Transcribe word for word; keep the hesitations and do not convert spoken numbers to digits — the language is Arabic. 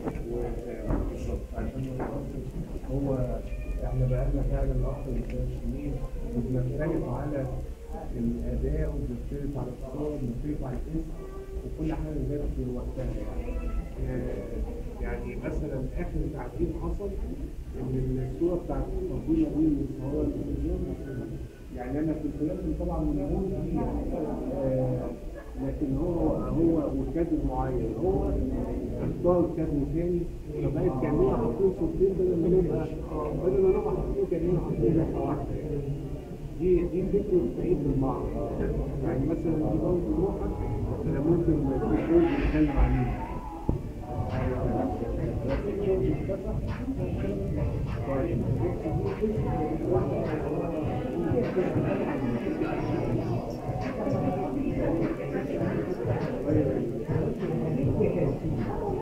بالظبط عشان هو احنا بقالنا فعلا اكتر من ثلاث سنين وبنختلف على الاداء وبنختلف على الصور وبنختلف على الاسم وكل حاجه جت في وقتها يعني. آه، يعني مثلا اخر تعديل حصل ان الصوره بتاعت الفضيله دي اللي مصوره التلفزيون، يعني انا كنت لازم طبعا من دي آه، لكن هو هو وكادر معين هو اختار كادر تاني فبقت كاننا حاطين صورتين بدل ما نبقى بدل ما نبقى حاطين كاننا حاطين لوحه واحده. دي دي فكره بعيد من بعض. يعني مثلا دي برضه لوحه انا ممكن الدكتور يتكلم عليها. طيب